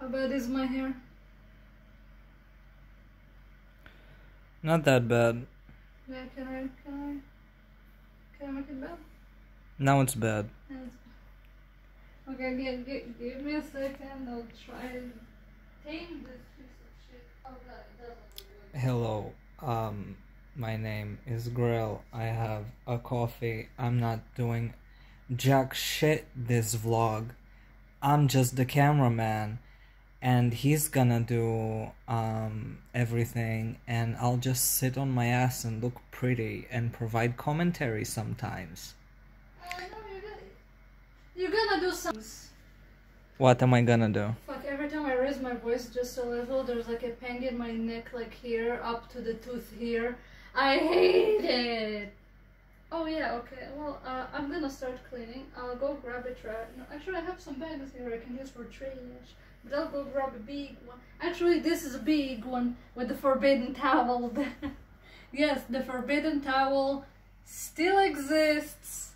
How bad is my hair? Not that bad. Yeah, can I make it bad? Now it's bad. Okay, give me a second. I'll try to tame this piece of shit. Oh god, it doesn't look good. Hello, my name is Grill. I have a coffee. I'm not doing jack shit this vlog. I'm just the cameraman, and he's gonna do everything, and I'll just sit on my ass and look pretty and provide commentary sometimes. No, you're gonna do some. What am I gonna do? Fuck, every time I raise my voice just a little, there's like a pang in my neck, like here, up to the tooth here. I hate it! Oh yeah, okay, well, I'm gonna start cleaning. I'll go grab a trash. No, actually, I have some bags here I can use for trash. But I'll go grab a big one. Actually, this is a big one with the forbidden towel. Yes, the forbidden towel still exists.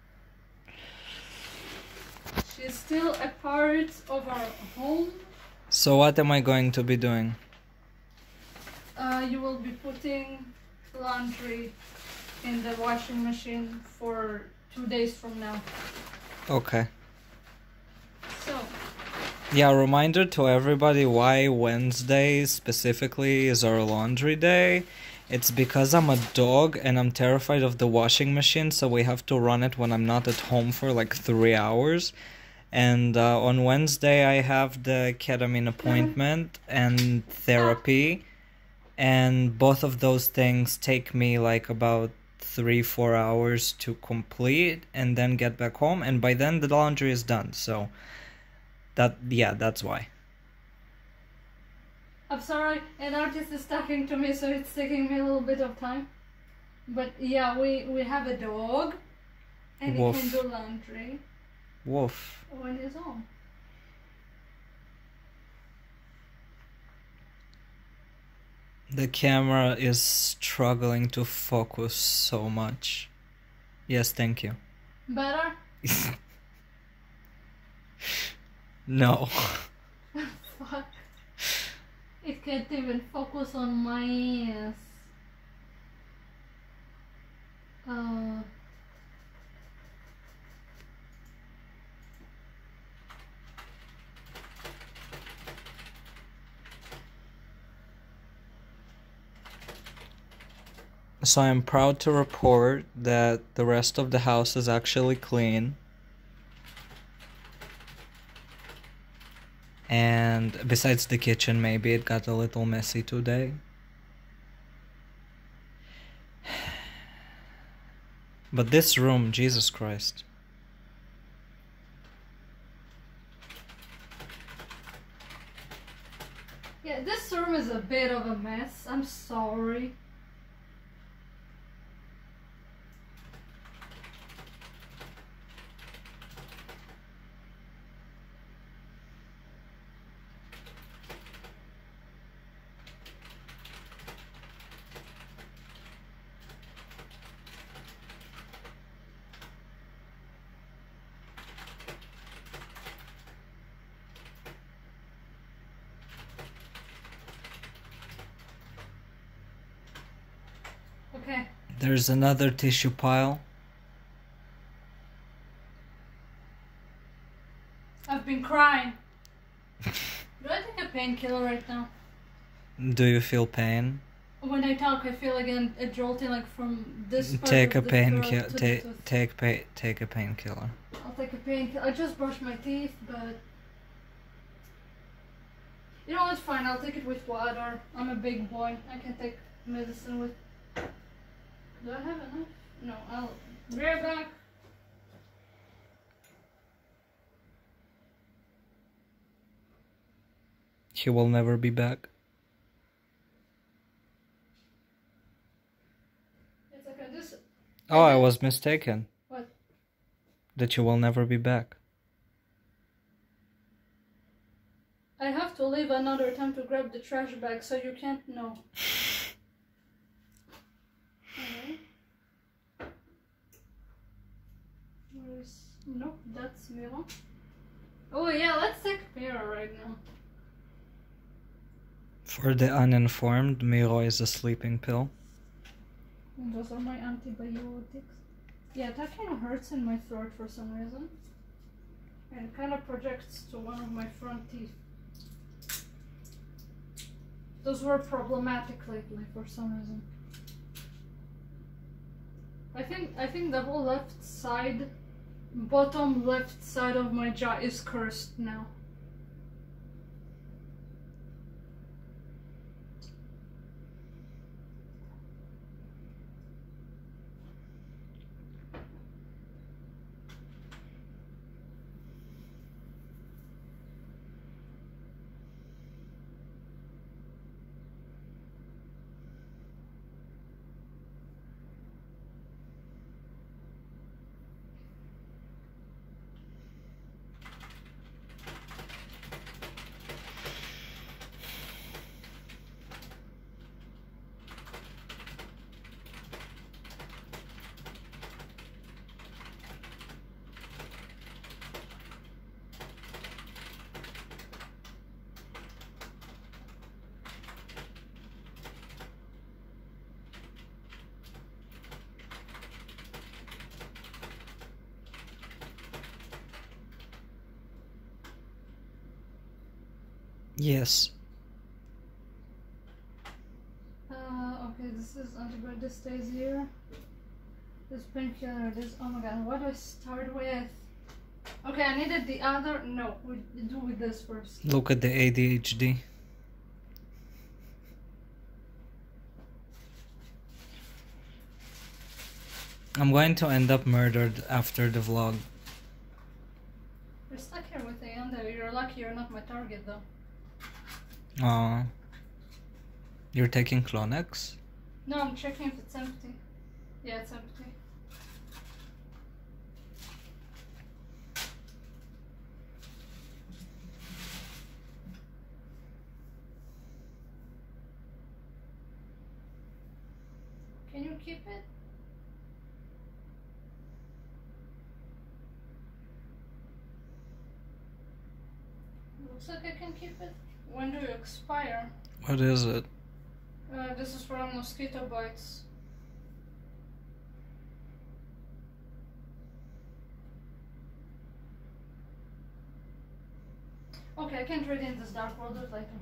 She's still a part of our home. So what am I going to be doing? You will be putting laundry in the washing machine for 2 days from now. Okay. So, yeah, reminder to everybody why Wednesday specifically is our laundry day. It's because I'm a dog and I'm terrified of the washing machine, so we have to run it when I'm not at home for like 3 hours. And on Wednesday I have the ketamine appointment and therapy, and both of those things take me like about 3-4 hours to complete and then get back home, and by then the laundry is done. So that's why. I'm sorry, an artist is talking to me, so it's taking me a little bit of time. But yeah, we have a dog, and Woof. he can do laundry. Woof. When he's home. The camera is struggling to focus so much. Yes, thank you. Better? No. Fuck. It can't even focus on my ass. So I'm proud to report that the rest of the house is actually clean. And besides the kitchen, maybe it got a little messy today. But this room, Jesus Christ. Yeah, this room is a bit of a mess. I'm sorry. Okay. There's another tissue pile. I've been crying. Do I take a painkiller right now? Do you feel pain? When I talk, I feel like a jolting, like from this part Take a of the painkiller. throat to the tooth. Take a painkiller. I'll take a painkiller. I just brushed my teeth, but you know, it's fine. I'll take it with water. I'm a big boy. I can take medicine with. Do I have enough? No, I'll be right back. He will never be back. It's okay. This. Oh, I was mistaken. What? That you will never be back. I have to leave another time to grab the trash bag, so you can't know. Okay. Where is... Nope, that's mirror. Oh yeah, let's take mirror right now. For the uninformed, Miro is a sleeping pill. And those are my antibiotics. Yeah, that kind of hurts in my throat for some reason. And it kind of projects to one of my front teeth. Those were problematic lately for some reason. I think the whole left side, bottom left side of my jaw is cursed now. Yes. Okay, this is antibiotic, this stays here. This painkiller, this, oh my god, what do I start with? Okay, I needed the other, no, we do with this first. Look at the ADHD. I'm going to end up murdered after the vlog. You're stuck here with Ayanda, you're lucky you're not my target though. You're taking Clonex? No, I'm checking if it's empty. Yeah, it's empty. Can you keep it? Looks like I can keep it. When do you expire? What is it? This is for mosquito bites. Okay, I can trade in this dark. We'll do it later.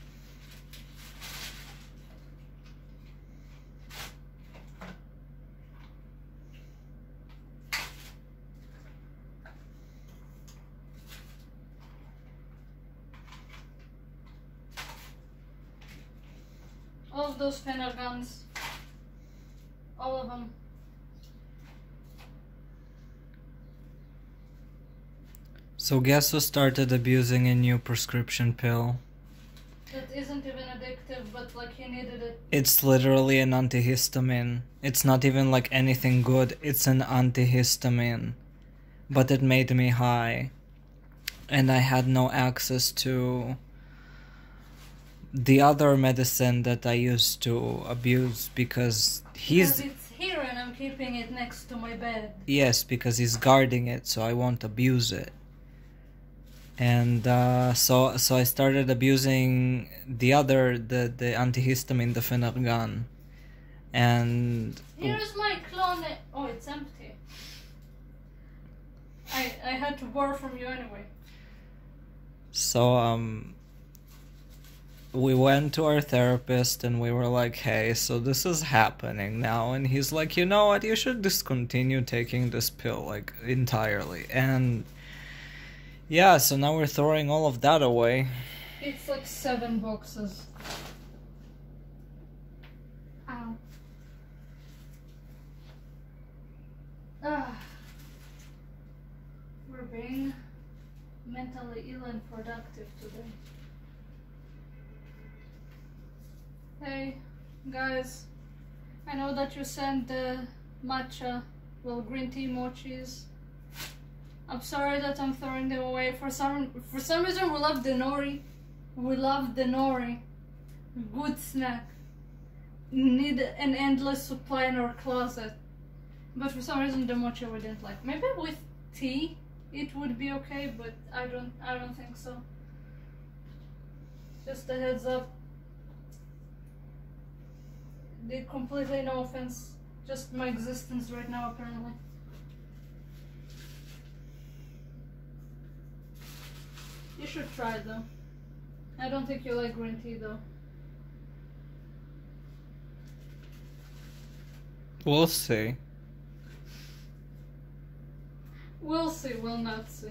All of those Phenergans. All of them. So guess who started abusing a new prescription pill? That isn't even addictive, but like he needed it. It's literally an antihistamine. It's not even like anything good. It's an antihistamine. But it made me high. And I had no access to the other medicine that I used to abuse because Because it's here and I'm keeping it next to my bed. Yes, because he's guarding it, so I won't abuse it. And so I started abusing the antihistamine, the Phenergan. And here's my clone. Oh, it's empty. I had to borrow from you anyway. So we went to our therapist and we were like, hey, so this is happening now. And he's like, you know what, you should discontinue taking this pill, like, entirely. And yeah, so now we're throwing all of that away. It's like 7 boxes. Ow. We're being mentally ill and productive today. Hey, guys. I know that you sent the matcha, well, green tea mochis. I'm sorry that I'm throwing them away. For some reason we love the nori. We love the nori. Good snack. Need an endless supply in our closet. But for some reason the mochi we didn't like. Maybe with tea it would be okay, but I don't think so. Just a heads up. They completely no offense. Just my existence right now, apparently. You should try it though. I don't think you like green tea though. We'll see. We'll see, we'll not see.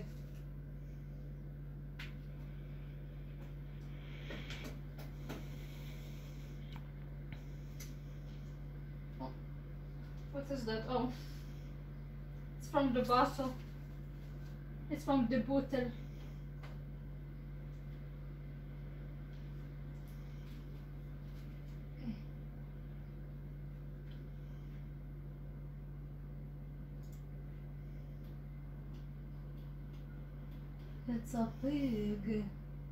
Oh, what is that? Oh, it's from the bottle. It's from the bottle. It's a pig.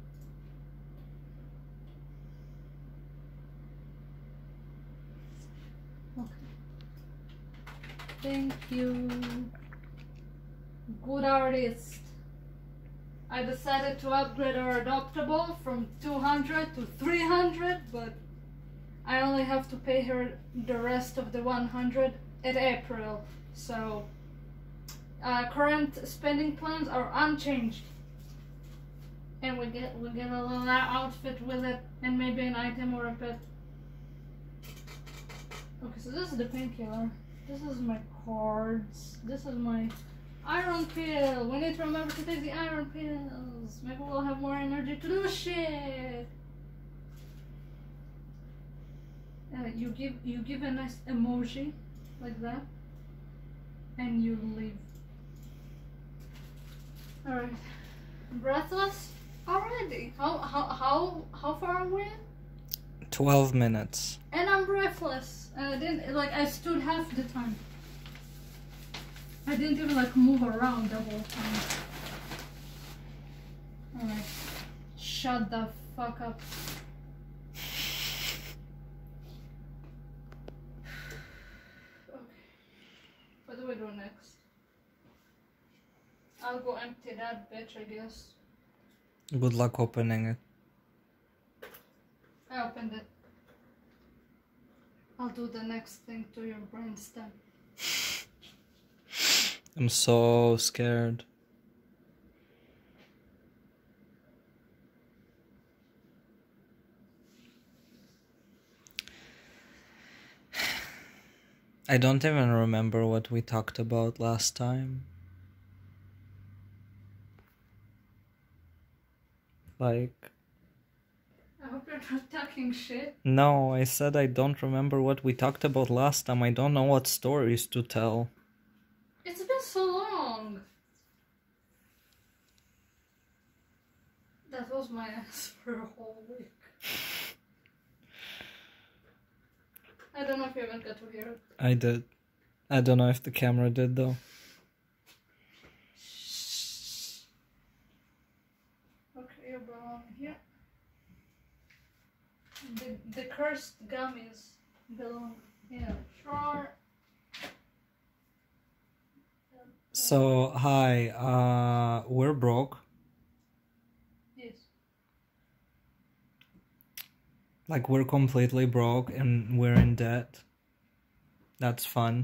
Okay. Thank you. Good artist. I decided to upgrade our adoptable from 200 to 300, but I only have to pay her the rest of the 100 in April. So current spending plans are unchanged. And we get a little outfit with it, and maybe an item or a pet. Okay, so this is the painkiller. This is my cards. This is my iron pill. We need to remember to take the iron pills. Maybe we'll have more energy to do shit. You give a nice emoji like that, and you leave. All right, breathless. Already? How far are we? 12 minutes. And I'm breathless. And I didn't I stood half the time. I didn't even move around the whole time. Alright. Shut the fuck up. Okay. What do we do next? I'll go empty that bitch, I guess. Good luck opening it. I opened it. I'll do the next thing to your brainstem. I'm so scared. I don't even remember what we talked about last time. I hope you're not talking shit. No, I said I don't remember what we talked about last time. I don't know what stories to tell. It's been so long. That was my ass for a whole week. I don't know if you even got to hear it. I did. I don't know if the camera did though. Okay, you belong here. The cursed gummies belong here. Sure. So, hi, we're broke. Yes. We're completely broke and we're in debt. That's fun.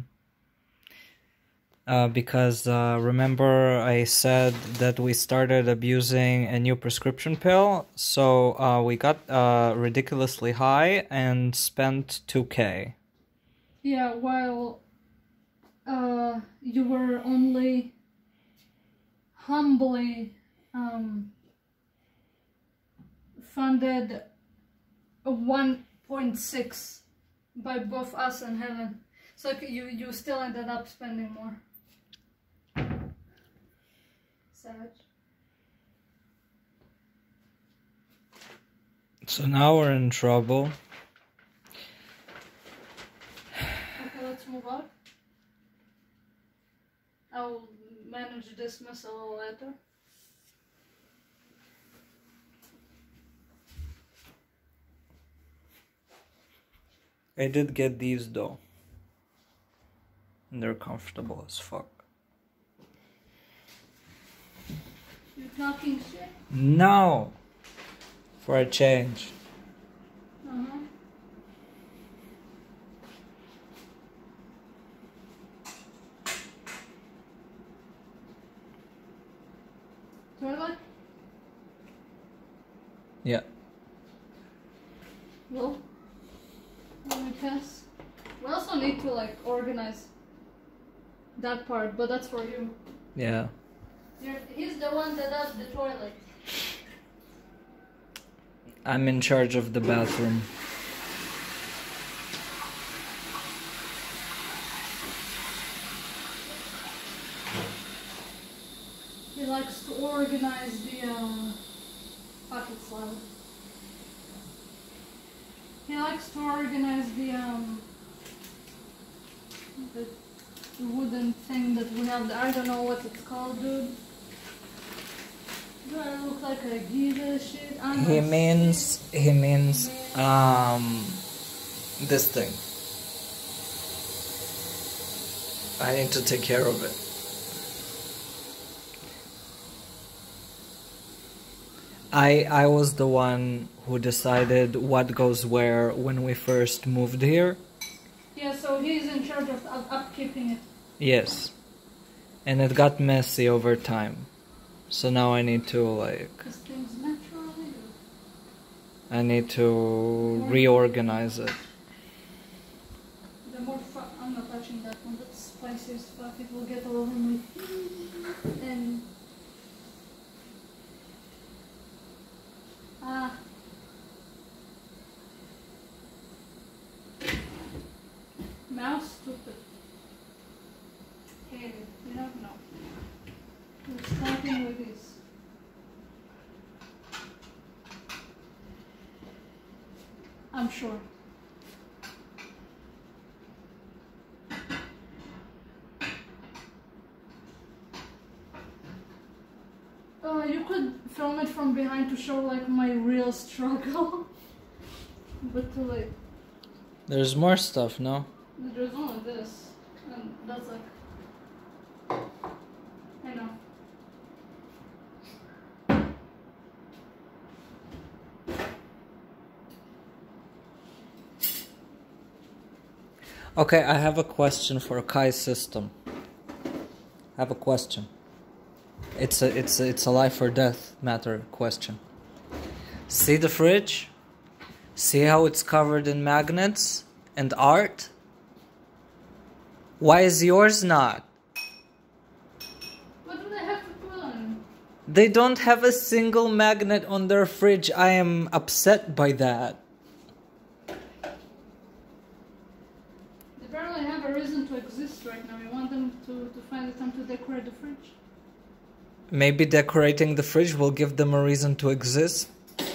Because remember I said that we started abusing a new prescription pill, so we got ridiculously high and spent 2K. Yeah, while you were only humbly funded 1.6 by both us and Helen. So you still ended up spending more. Savage. So now we're in trouble. Okay, let's move on. I'll manage this mess a little later. I did get these though. And they're comfortable as fuck. You talking shit? No! For a change. Uh-huh. Toilet? Yeah. Well, let me pass. We also need to like organize that part, but that's for you. Yeah. He's the one that does the toilet. I'm in charge of the bathroom. He likes to organize the pocket salad. He likes to organize the wooden thing that we have. I don't know what it's called, dude. Do I look like I give a shit? He means this thing. I need to take care of it. I was the one who decided what goes where when we first moved here. Yeah, so he's in charge of upkeeping it. Yes. And it got messy over time. So now I need to like... Because things naturally do. I need to reorganize it. The more I'm not touching that one, that's spicy as fuck. It will get all over me. And... Mouse stupid. Hate it. You don't know. We're starting with this. I'm sure. You could film it from behind to show like my real struggle. But too late. There's more stuff, no? There's only this. And that's like... I know. Okay, I have a question for Kai's system. I have a question. It's a life or death matter question. See the fridge? See how it's covered in magnets and art? Why is yours not? What do they have to put on? They don't have a single magnet on their fridge. I am upset by that. They barely have a reason to exist right now. You want them to find the time to decorate the fridge? Maybe decorating the fridge will give them a reason to exist.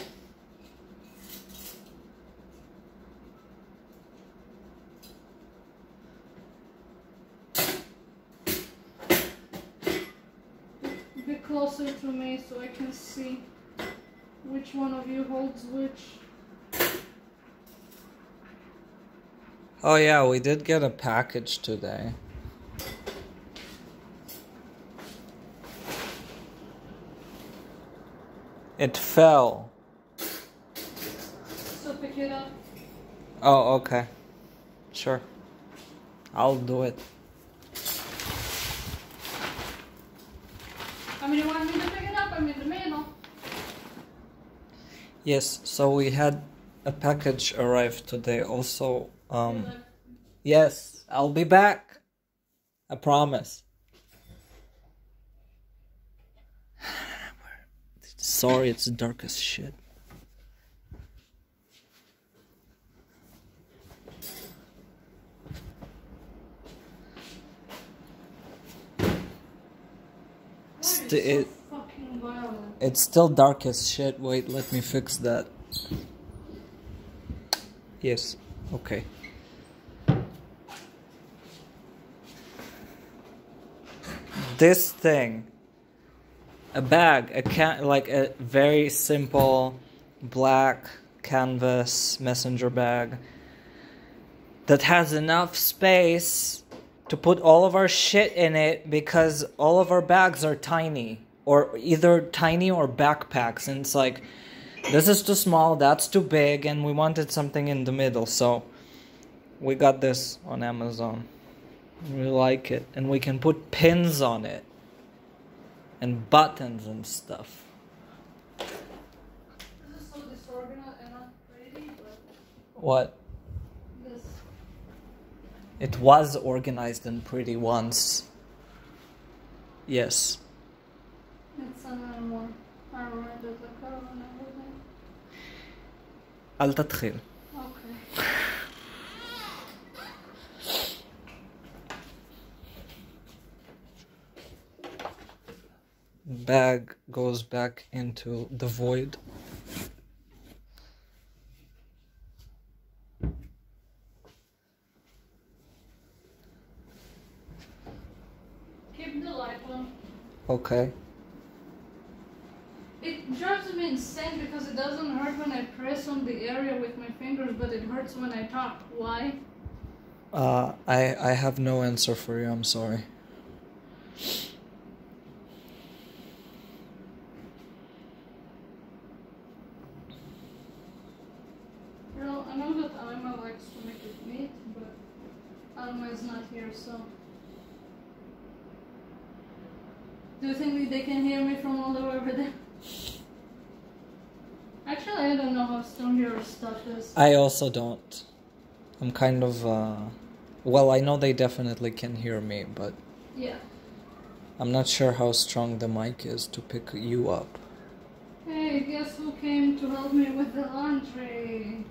Be closer to me so I can see which one of you holds which. Oh yeah, we did get a package today. It fell. So pick it up. Oh, okay. Sure. I'll do it. I mean, you want me to pick it up? I'm in the middle. Yes, so we had a package arrive today also. Yes, I'll be back. I promise. Sorry, it's dark as shit. It's still dark as shit. Wait, let me fix that. Yes, okay. This thing, a bag, like a very simple black canvas messenger bag that has enough space to put all of our shit in it because all of our bags are tiny, or either tiny or backpacks, and it's like, this is too small, that's too big, and we wanted something in the middle, so we got this on Amazon. We like it, and we can put pins on it. and buttons and stuff. This is so disorganized and not pretty, but What? this. It was organized and pretty once. Yes. It's not anymore. I ruined it like I ruined everything. אל תתחיל. Okay. Bag goes back into the void. Keep the light on. Okay. It drives me insane because it doesn't hurt when I press on the area with my fingers, but it hurts when I talk. Why? I have no answer for you, I'm sorry. Well, I know that Alma likes to make it neat, but Alma is not here, so. Do you think they can hear me from all the way over there? Actually, I don't know how strong your stuff is. I also don't. I'm kind of, well, I know they definitely can hear me, but Yeah. I'm not sure how strong the mic is to pick you up. Hey, guess who came to help me with the laundry?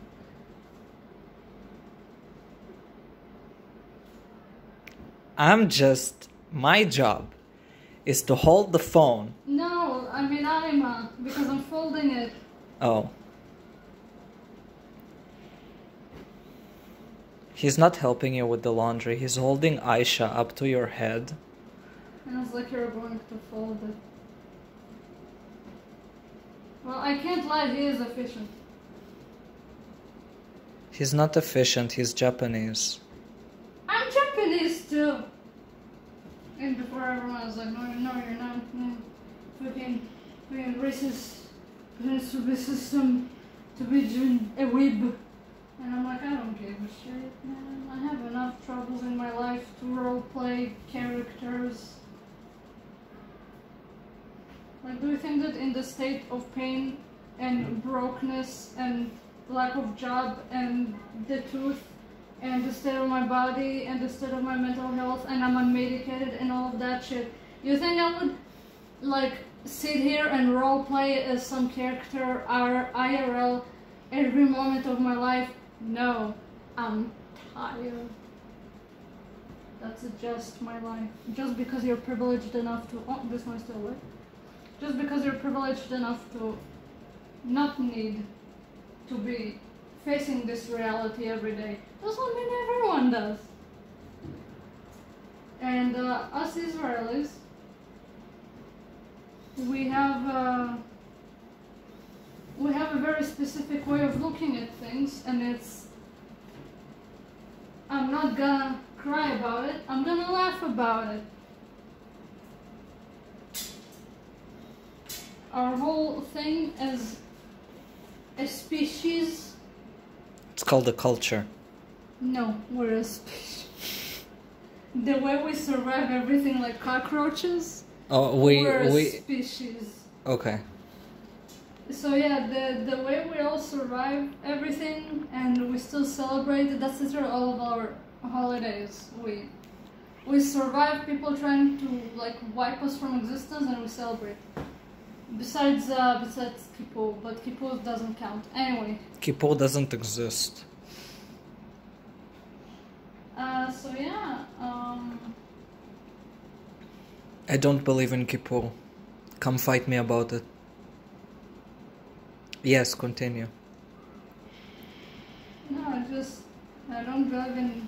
My job is to hold the phone. No, I mean Alma, because I'm folding it. Oh. He's not helping you with the laundry. He's holding Aisha up to your head. And it's like you're going to fold it. Well, I can't lie, he is efficient. He's not efficient, he's Japanese. I'm Japanese too. And before everyone was like, no, you're not. Fucking racist. Pretends to be system, to be a weeb. And I'm like, I don't give a shit, man. I have enough troubles in my life to roleplay characters. Like, do you think that in the state of pain and brokenness and lack of job and the truth and the state of my body and the state of my mental health and I'm unmedicated and all of that shit, you think I would, like, sit here and roleplay as some character IRL every moment of my life? No, I'm tired. That's just my life. Just because you're privileged enough to... Oh, this one still work. Just because you're privileged enough to not need to be facing this reality every day doesn't mean everyone does. And us Israelis, we have a very specific way of looking at things, and it's, I'm not gonna cry about it, I'm gonna laugh about it. Our whole thing as a species... It's called a culture. No, we're a species. The way we survive everything like cockroaches, Oh, we're a species. Okay. So yeah, the way we all survive everything and we still celebrate, that's literally all of our holidays. We survive people trying to like wipe us from existence and we celebrate. Besides Kippur, but Kippur doesn't count. Anyway. Kippur doesn't exist. So yeah, I don't believe in Kippur. Come fight me about it. Yes, continue. no, I don't believe in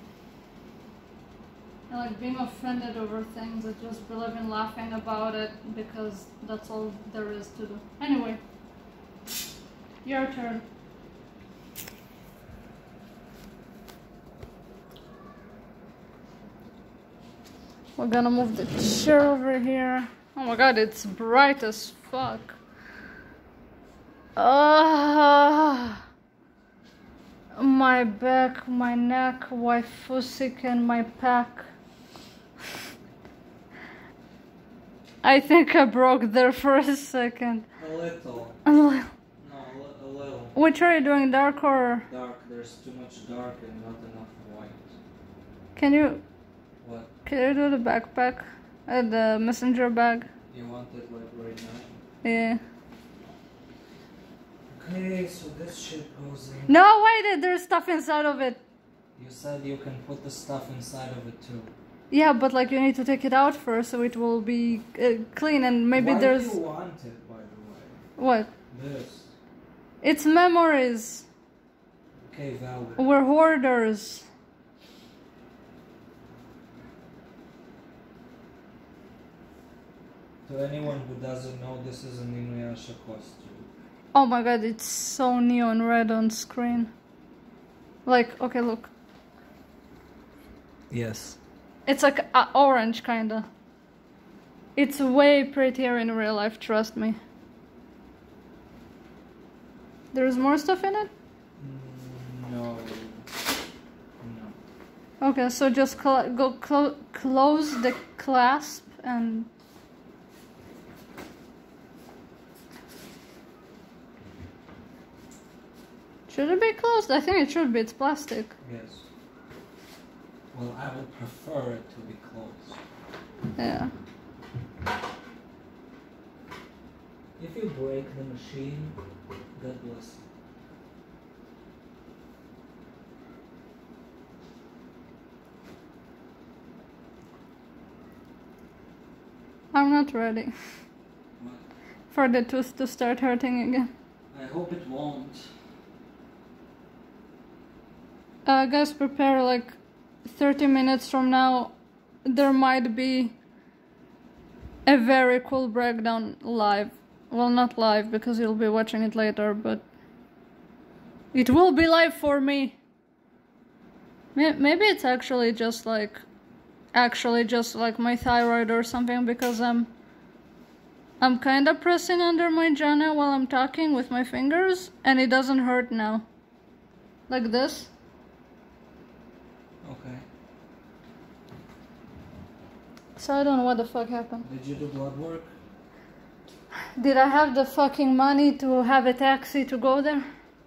like being offended over things. I just believe in laughing about it because that's all there is to do. Anyway, your turn. We're gonna move the chair over here. Oh my god, it's bright as fuck. My back, my neck, my fusick and my pack. I think I broke there for a second. A little. A little. No, a little. Which are you doing, dark or? Dark. There's too much dark and not enough white. Can you? What? Can you do the backpack? The messenger bag? You want it like right now? Yeah. Okay, so this shit goes in. No, wait, there's stuff inside of it. You said you can put the stuff inside of it too. Yeah, but like you need to take it out first so it will be clean and maybe Why there's... do you want it, by the way? What? This. It's memories. Okay, valid. We're hoarders. To anyone who doesn't know, this is an Inuyasha costume. Oh my god, it's so neon red on screen. Like, okay, look. Yes. It's like orange, kinda. It's way prettier in real life, trust me. There's more stuff in it? No. No. Okay, so just close the clasp and... Should it be closed? I think it should be, it's plastic. Yes. Well, I would prefer it to be closed. Yeah. If you break the machine, God bless you. I'm not ready What? for the tooth to start hurting again. I hope it won't. Guys, prepare like 30 minutes from now. There might be a very cool breakdown live. Well, not live because you'll be watching it later, but it will be live for me. Maybe it's actually just like my thyroid or something, because I'm kind of pressing under my jana while I'm talking with my fingers and it doesn't hurt now. Like this. Okay. So I don't know what the fuck happened. Did you do blood work? Did I have the fucking money to have a taxi to go there?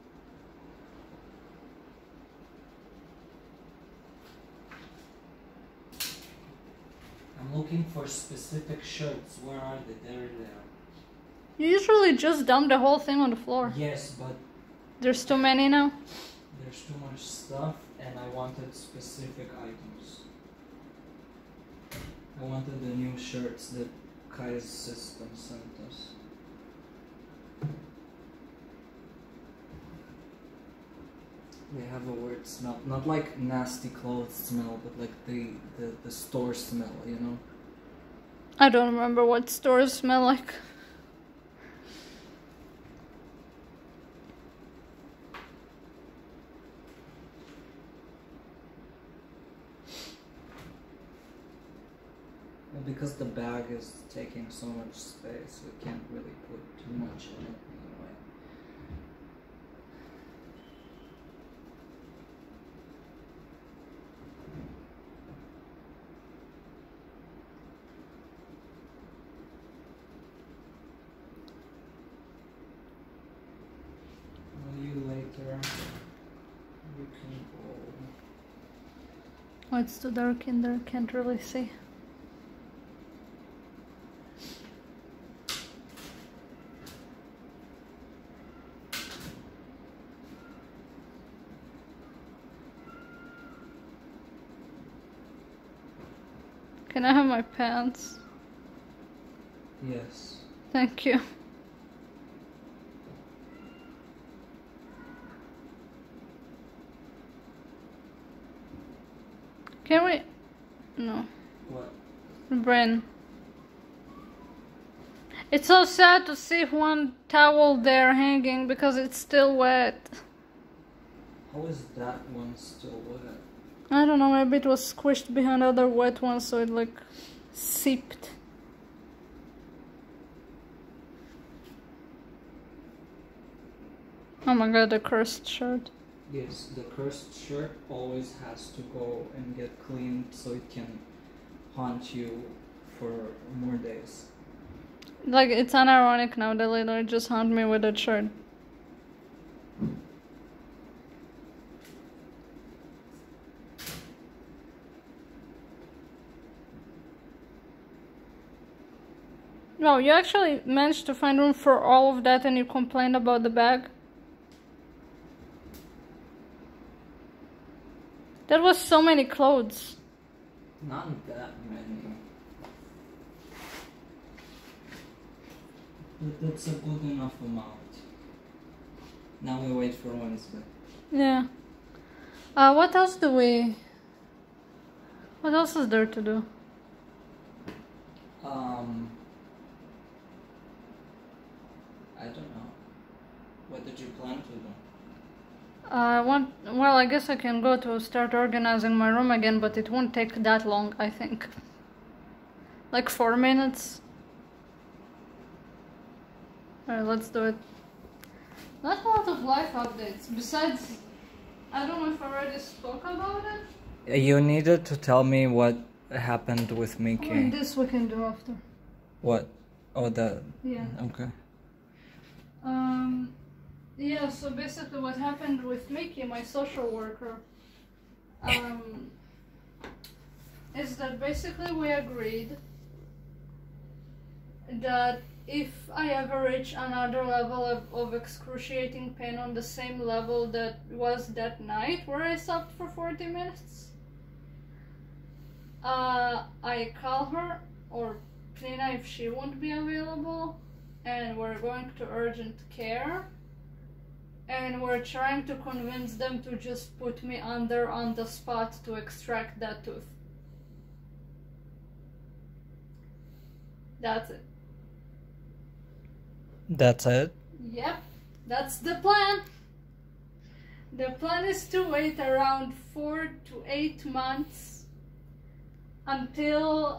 I'm looking for specific shirts. Where are they? There. You usually just dump the whole thing on the floor. Yes, but There's too many now. there's too much stuff and I wanted specific items. I wanted the new shirts that Kai's system sent us. They have a weird smell. Not like nasty clothes smell, but like the store smell, you know? I don't remember what stores smell like. Well, because the bag is taking so much space, we can't really put too much in it anyway. Well, you later. You can go. Oh, it's too dark in there, can't really see. Can I have my pants? Yes. Thank you. Can we? No. What? Bryn. It's so sad to see one towel there hanging because it's still wet. How is that one still wet? I don't know, maybe it was squished behind other wet ones so it like seeped. Oh my god, the cursed shirt. Yes, the cursed shirt always has to go and get cleaned so it can haunt you for more days. Like, it's unironic now. They literally just haunt me with that shirt. No, you actually managed to find room for all of that and you complained about the bag? That was so many clothes. Not that many. But that's a good enough amount. Now we wait for Wednesday. Yeah. What else do we... What else is there to do? I don't know. What did you plan to do? Well, I guess I can go to start organizing my room again, but it won't take that long, I think. Like 4 minutes. Alright, let's do it. Not a lot of life updates. Besides, I don't know if I already spoke about it. You needed to tell me what happened with Mickey. Well, this we can do after. What? Oh, that. Yeah. Okay. Yeah, so basically what happened with Mickey, my social worker, is that basically we agreed that if I ever reach another level of excruciating pain on the same level that was that night where I slept for 40 minutes, I call her, or Trina if she won't be available, and we're going to urgent care, and we're trying to convince them to just put me under on the spot to extract that tooth. That's it. That's it? Yep, that's the plan. The plan is to wait around 4 to 8 months until,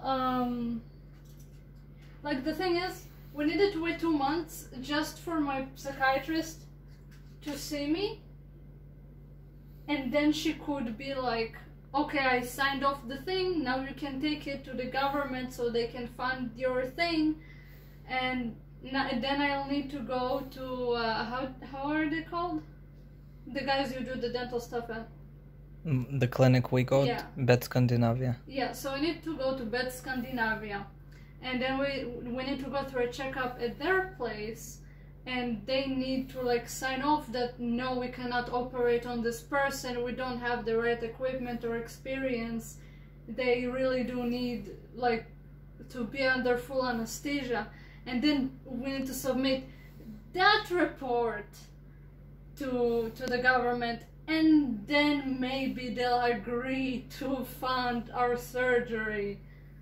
like, the thing is, we needed to wait 2 months just for my psychiatrist to see me, and then she could be like, okay, I signed off the thing, now you can take it to the government so they can fund your thing, and then I'll need to go to, how are they called? The guys you do the dental stuff at. The clinic we go Yeah. to, Bet Scandinavia. Yeah, so I need to go to Bet Scandinavia, and then we need to go through a checkup at their place, and they need to like sign off that no, we cannot operate on this person, we don't have the right equipment or experience, they really do need like to be under full anesthesia, and then we need to submit that report to the government, and then maybe they'll agree to fund our surgery.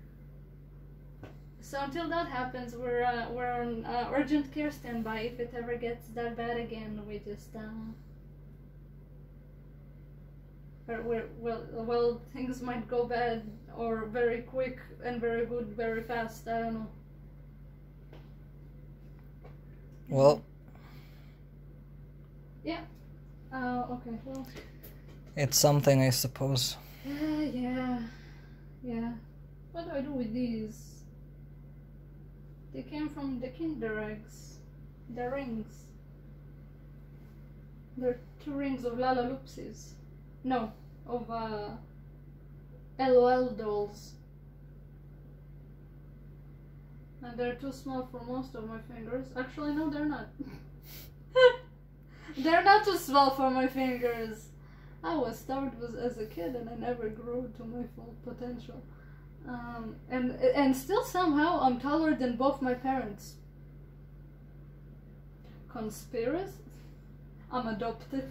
So until that happens, we're on urgent care standby. If it ever gets that bad again, we just well, things might go bad or very quick and very good very fast. I don't know. Well. Yeah. Okay. Well. It's something, I suppose. Yeah. What do I do with these? They came from the Kinder eggs. The rings. They're 2 rings of Lalaloopsies. No, of LOL dolls. And they're too small for most of my fingers. Actually, no, they're not. They're not too small for my fingers. I was starved as a kid and I never grew to my full potential. And still somehow I'm taller than both my parents. Conspiracy? I'm adopted.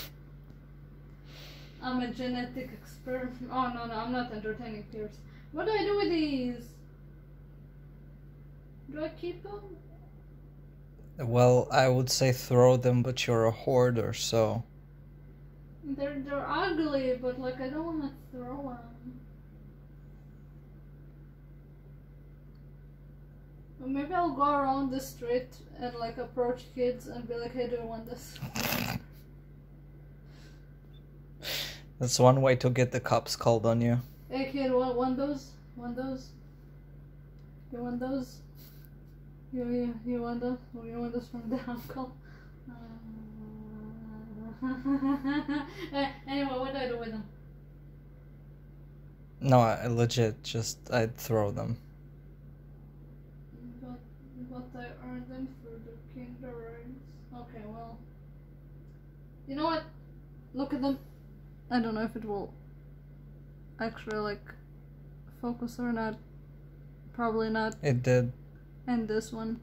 I'm a genetic experiment. Oh no, I'm not entertaining peers. What do I do with these? Do I keep them? Well, I would say throw them, but you're a hoarder, so... They're ugly, but like I don't want to throw them. Or maybe I'll go around the street and like approach kids and be like, hey, do you want this? That's one way to get the cops called on you. Hey kid, want those? Want those? You want those? You want this? Or you want this from the uncle? Anyway, what do I do with them? No, I legit I'd throw them. But I earned them through the Kinder Eggs. Okay, well. You know what? Look at them. I don't know if it will actually like focus or not. Probably not. It did. And this one.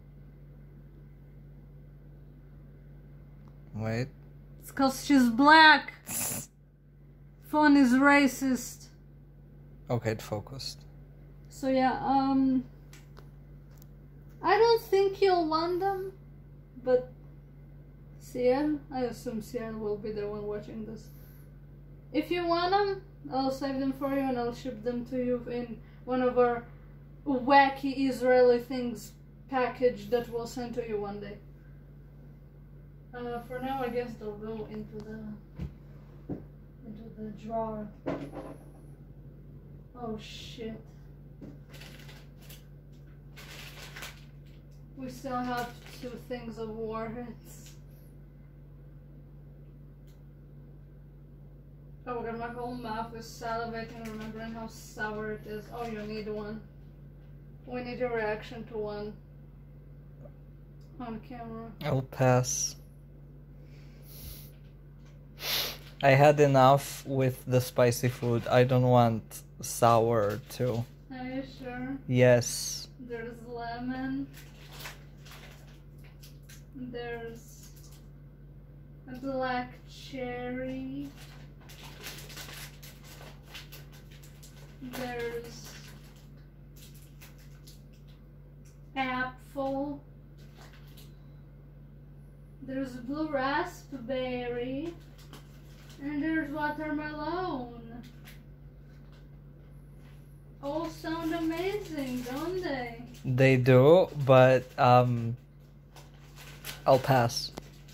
Wait. It's cause she's black. Phone is racist. Okay, it focused. So yeah, I don't think you'll want them, but Ciel, I assume Ciel will be the one watching this. If you want them, I'll save them for you and I'll ship them to you in one of our wacky Israeli things package that we'll send to you one day. For now, I guess they'll go into the drawer. Oh shit. We still have 2 things of warheads. Oh my god, my whole mouth is salivating remembering how sour it is. Oh, you need one. We need your reaction to one. On camera. I'll pass. I had enough with the spicy food. I don't want sour too. Are you sure? Yes. There's lemon. There's a black cherry. There's apple. There's blue raspberry. And there's watermelon. All sound amazing, don't they? They do, but I'll pass.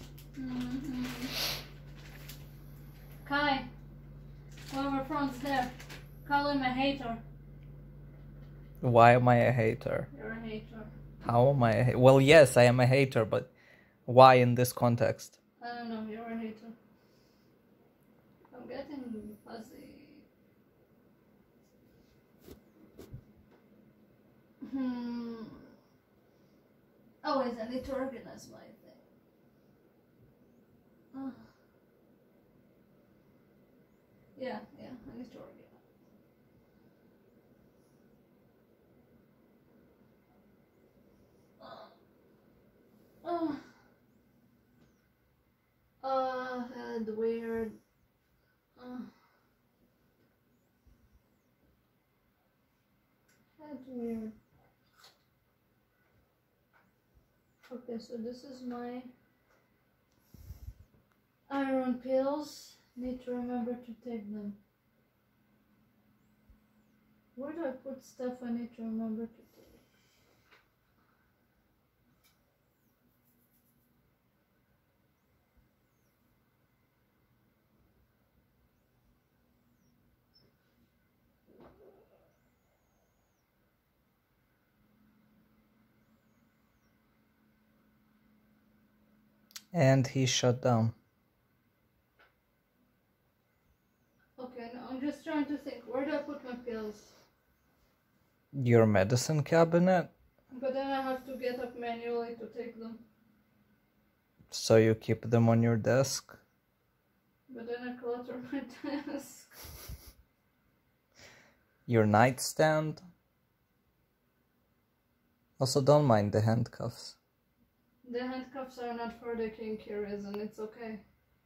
Kai, whoever front's there, call him a hater. Why am I a hater? You're a hater. How am I a hater? Well, yes, I am a hater, but why in this context? I don't know, you're a hater. I'm getting fuzzy. Oh, wait, I need to organize my thing. Yeah, I need to organize. And weird. That's weird. Okay, so this is my iron pills. Need to remember to take them. Where do I put stuff I need to remember to take? And he shut down. Okay, no, I'm just trying to think. Where do I put my pills? Your medicine cabinet? But then I have to get up manually to take them. So you keep them on your desk? But then I clutter my desk. Your nightstand? Also, don't mind the handcuffs. The handcuffs are not for the kinky reason, it's okay.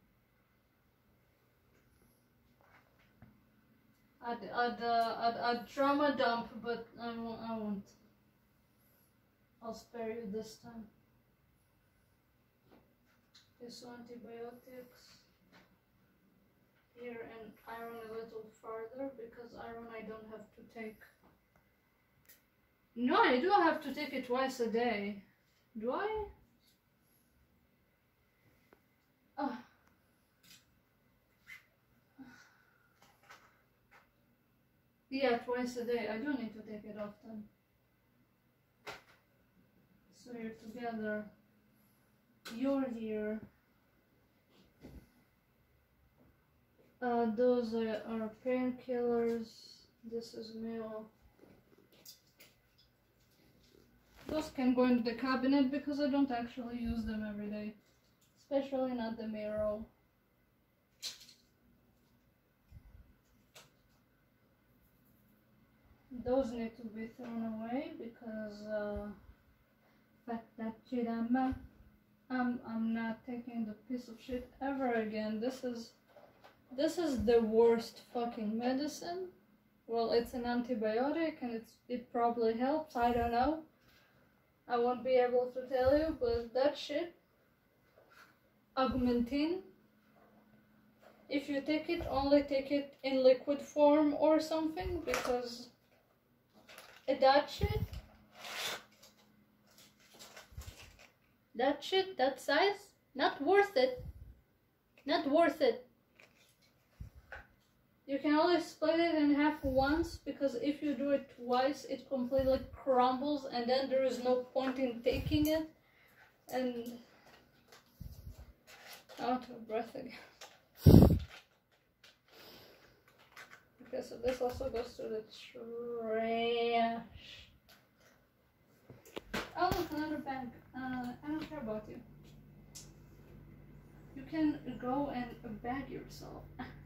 I'd trauma dump, but I won't. I'll spare you this time. This antibiotics. Here and iron a little farther, because iron I don't have to take. No, I do have to take it twice a day. Do I? Oh. Yeah, twice a day. I do need to take it often. So you're together. You're here. Those are painkillers. This is meal. Those can go into the cabinet because I don't actually use them every day. Especially not the mirror. Those need to be thrown away because fuck that shit. I'm not taking the piece of shit ever again. This is the worst fucking medicine. Well, it's an antibiotic and it probably helps. I don't know. I won't be able to tell you, but that shit, Augmentin, if you take it, only take it in liquid form or something, because that shit, that size, not worth it. Not worth it. You can only split it in half once, because if you do it twice, it completely crumbles, and then there is no point in taking it. And out of breath again. Okay, so this also goes to the trash. Oh, look, another bag. I don't care about you. You can go and bag yourself.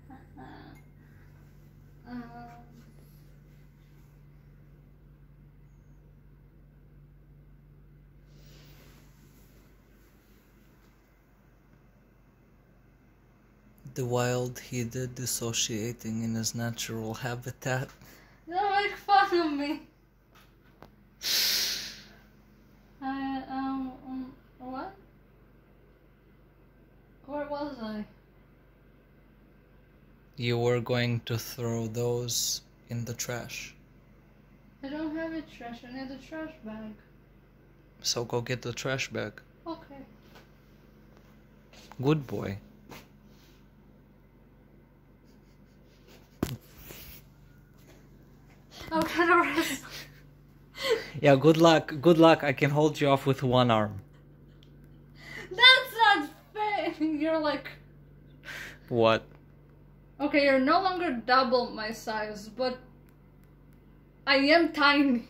The wild heather dissociating in his natural habitat. Don't make fun of me. What? Where was I? You were going to throw those in the trash. I don't have a trash. I need a trash bag. So go get the trash bag. Okay. Good boy. Okay, the rest. Yeah, good luck. Good luck. I can hold you off with one arm. That's not fair. You're like... What? Okay, you're no longer double my size, but I am tiny.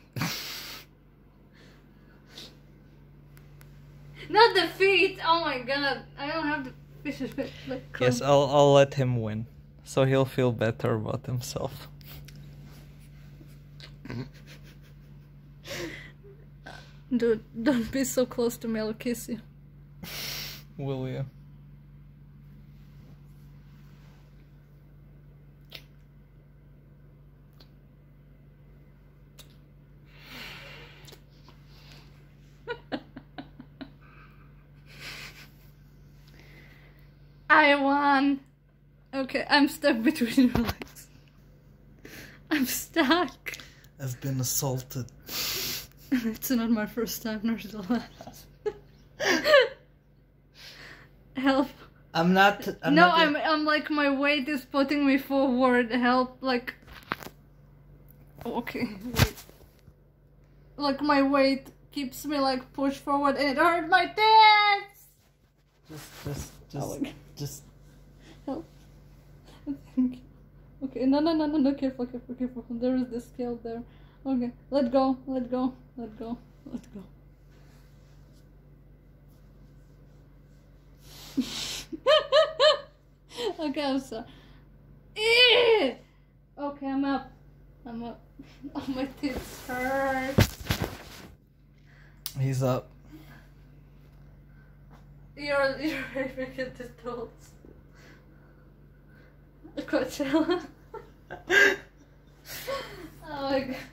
Not the feet. Oh my god, I don't have the fish's feet. Like, Yes, I'll let him win, so he'll feel better about himself. Dude, don't be so close to me. I'll kiss you. Will you? I won. Okay, I'm stuck between your legs. I'm stuck. I've been assaulted. It's not my first time, nor the last. Help. I'm not I'm like, my weight is putting me forward. Help, like... Okay, wait. Like, my weight keeps me, like, pushed forward and it hurt my tits! Just... Help. Thank you. Okay, no, careful. There is this scale there. Okay, let go. Okay, I'm sorry. Okay, I'm up. Oh, my tits hurt. He's up. You're very good at the throats. Coachella. Oh my god.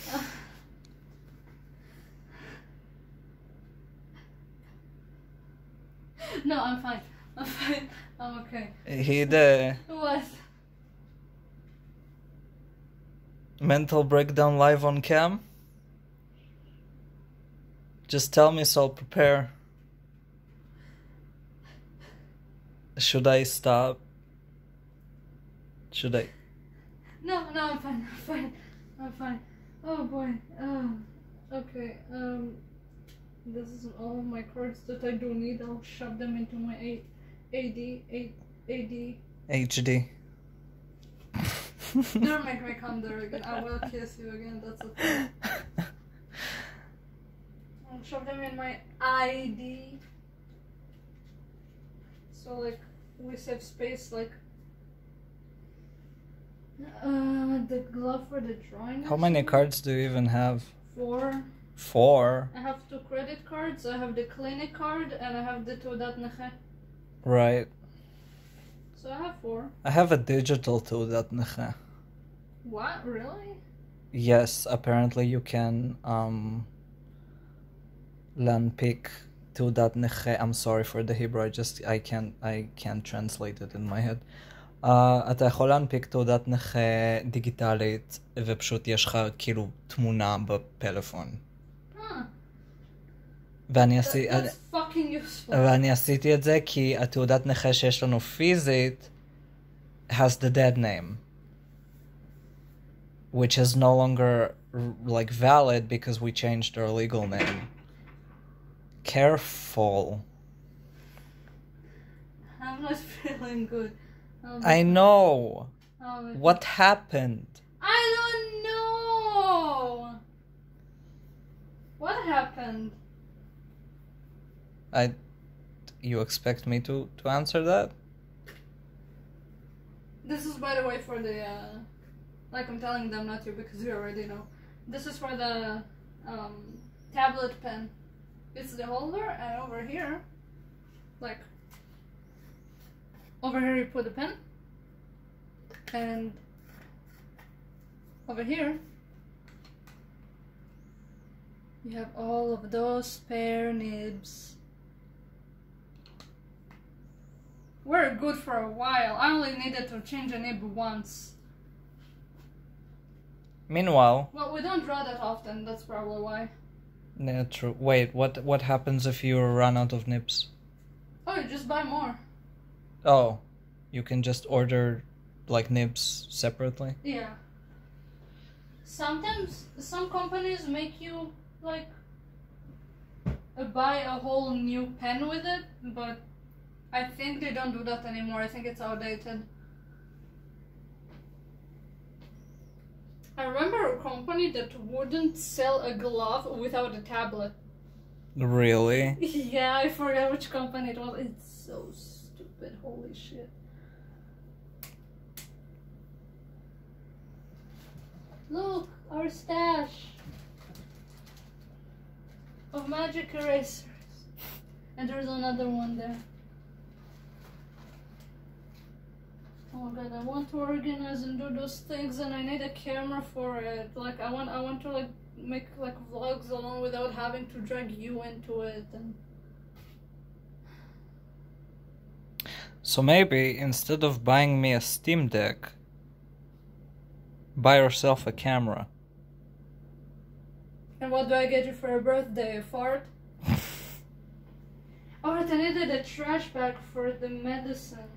No, I'm fine. I'm okay. What? Mental breakdown live on cam? Just tell me so I'll prepare. Should I stop? Should I? No, I'm fine. I'm fine. Oh boy. Okay. This is all my cards that I do need. I'll shove them into my AD. HD. Don't make me come there again. I will kiss you again. That's okay. I'll shove them in my ID. So like we save space. Like the glove for the drawing. How many cards do you even have? 4. 4. I have 2 credit cards. I have the clinic card and I have the Teudat Neche. Right. So I have 4. I have a digital Teudat Neche. What? Really? Yes, apparently you can להנפיק תעודת נכה. I'm sorry for the Hebrew, I can't translate it in my head. אתה יכול להנפיק תעודת נכה דיגיטלית ופשוט יש לך כאילו תמונה בפלאפון. ואני עשיתי את זה כי התעודת נכה שיש לנו פיזית has the dead name, which is no longer like valid because we changed our legal name. Careful. I'm not feeling good. I know. What happened? I don't know. What happened? You expect me to answer that? This is, by the way, for the like I'm telling them, not you, because you already know. This is for the tablet pen. It's the holder, and over here, like over here you put the pen, and over here you have all of those spare nibs. We're good for a while. I only needed to change a nib once. Meanwhile... Well, we don't draw that often, that's probably why. Yeah, true. Wait, what happens if you run out of nibs? Oh, you just buy more. Oh, you can just order, like, nibs separately? Yeah. Sometimes, some companies make you, like, buy a whole new pen with it, but I think they don't do that anymore. I think it's outdated. I remember a company that wouldn't sell a glove without a tablet. Really? Yeah, I forgot which company it was. It's so stupid. Holy shit. Look, our stash of magic erasers. And there's another one there. Oh my god, I want to organize and do those things, and I need a camera for it. Like I want to like make like vlogs alone without having to drag you into it. And so maybe instead of buying me a Steam Deck, buy yourself a camera. And what do I get you for a birthday? A fart? Alright, I needed a trash bag for the medicine.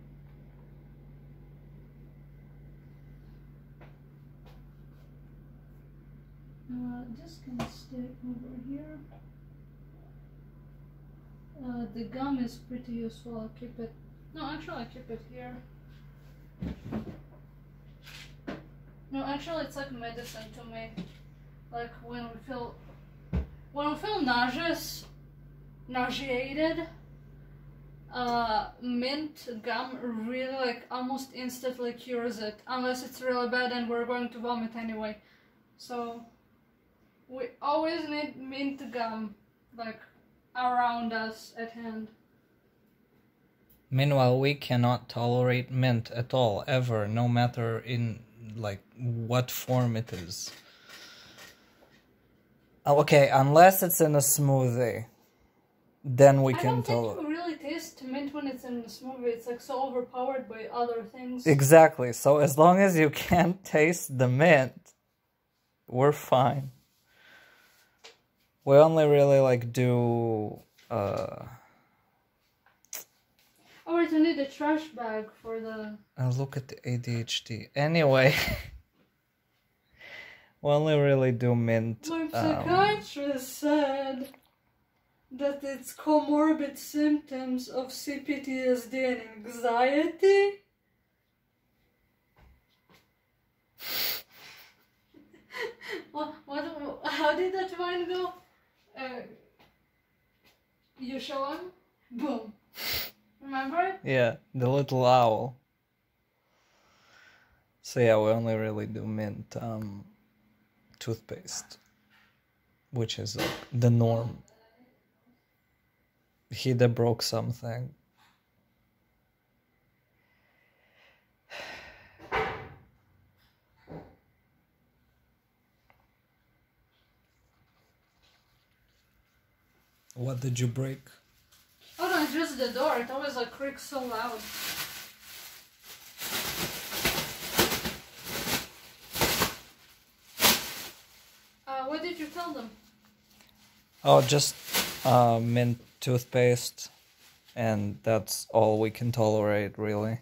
This can stay over here. The gum is pretty useful. I'll keep it. No, actually, I'll keep it here. No, actually, it's like medicine to me. Like when we feel nauseated, mint gum really like almost instantly cures it, unless it's really bad and we're going to vomit anyway. So we always need mint gum like around us at hand. Meanwhile, we cannot tolerate mint at all, ever, no matter in like what form it is. Okay, unless it's in a smoothie, then we can tolerate. I don't think you really taste mint when it's in a smoothie. It's like so overpowered by other things. Exactly. So as long as you can't taste the mint, we're fine. We only really like do. Oh, I need a trash bag for the. Look at the ADHD. Anyway. We only really do mint. My psychiatrist said that it's comorbid symptoms of CPTSD and anxiety. How did that line go? You show him? Boom. Remember it? Yeah, the little owl. So yeah, we only really do mint toothpaste, which is the norm. Hida broke something. What did you break? Oh no, it's just the door. It always like creaks so loud. What did you tell them? Oh, just mint toothpaste, and that's all we can tolerate, really.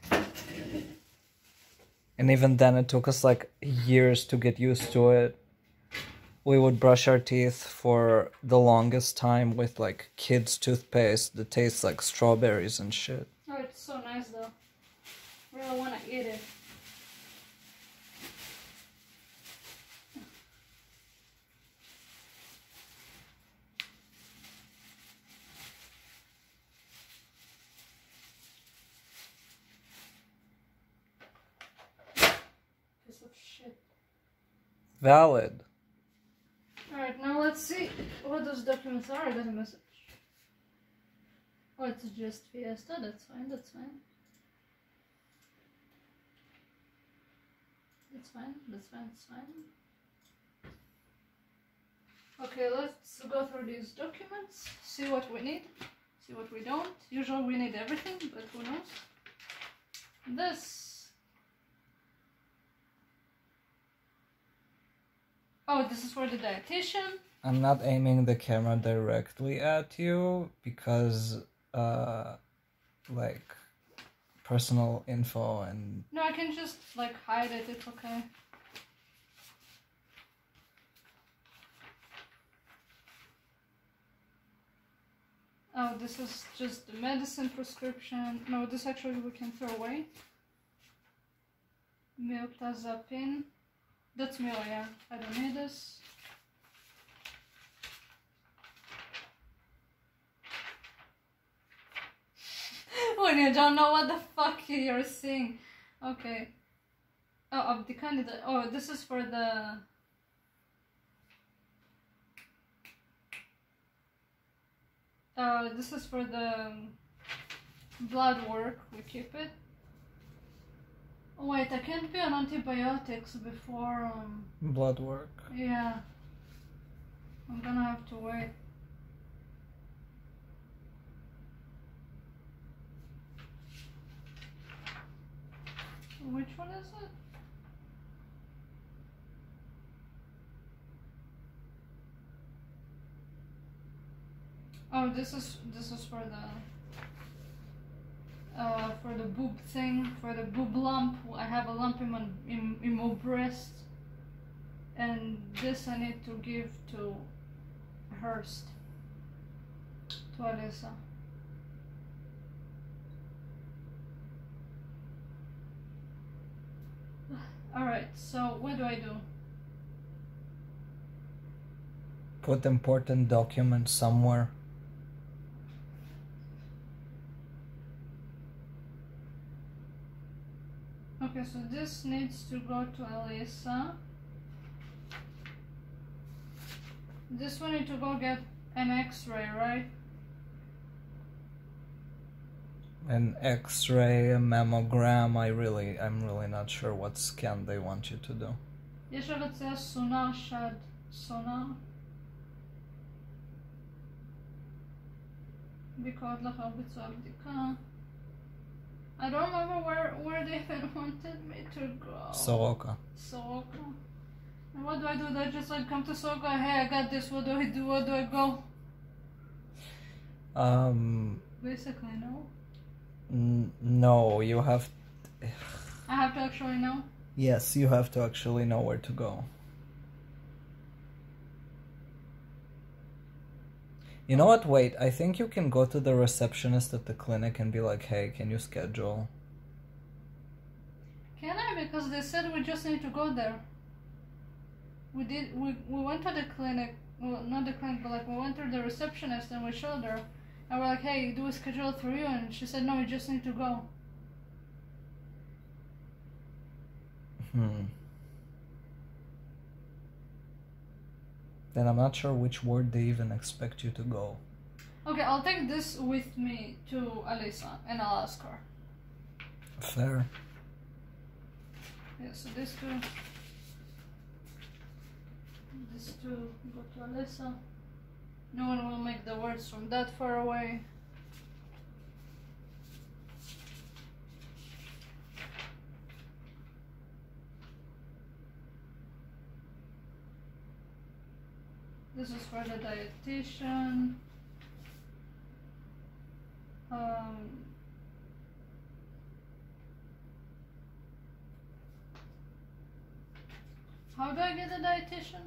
And even then, it took us like years to get used to it. We would brush our teeth for the longest time with like kids' toothpaste that tastes like strawberries and shit. Oh, it's so nice though. I really want to eat it. Piece of shit. Valid. Alright, now let's see what those documents are. I got a message. Oh, it's just Fiesta. That's fine, that's fine. That's fine, that's fine, that's fine. Okay, let's go through these documents, see what we need, see what we don't. Usually we need everything, but who knows. This. Oh, this is for the dietitian. I'm not aiming the camera directly at you because, like, personal info and... No, I can just, like, hide it, it's okay. Oh, this is just the medicine prescription. No, this actually we can throw away. Miltazapine. That's Milo, yeah. I don't need this. When you don't know what the fuck you're seeing. Okay. Oh, of the candidate. Oh, this is for the... this is for the blood work. We keep it. Oh, wait, I can't be on antibiotics before... blood work. Yeah. I'm gonna have to wait. Which one is it? Oh, this is for the boob thing, for the boob lump. I have a lump in my breast, and this I need to give to Hurst, to Alyssa. Alright, so what do I do? Put important documents somewhere. Okay, so this needs to go to Alyssa. This one need to go get an X-ray, right? An X-ray, a mammogram. I'm really not sure what scan they want you to do. יש לבצע סונאר שד. סונאר. ביקורת לאחר ביצוע בדיקה. I don't remember where they even wanted me to go. Soroka. Soroka. And what do I do? Do I just like come to Soroka? Hey, I got this. What do I do? Where do I go? Basically, no. No, you have... I have to actually know? Yes, you have to actually know where to go. You know what? Wait, I think you can go to the receptionist at the clinic and be like, hey, can you schedule? Can I? Because they said we just need to go there. We went to the clinic, well, not the clinic, but like we went to the receptionist and we showed her. And we're like, hey, do we schedule through you? And she said, no, we just need to go. Then I'm not sure which ward they even expect you to go. Okay, I'll take this with me to Alyssa and I'll ask her. Fair. Yeah, so these two go to Alyssa. No one will make the words from that far away. This is for the dietitian. How do I get a dietitian?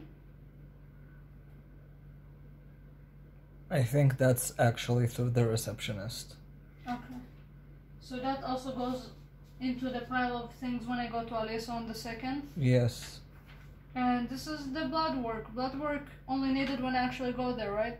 I think that's actually through the receptionist. Okay. So that also goes into the pile of things when I go to Alyssa on the 2nd? Yes. And this is the blood work. Blood work only needed when I actually go there, right?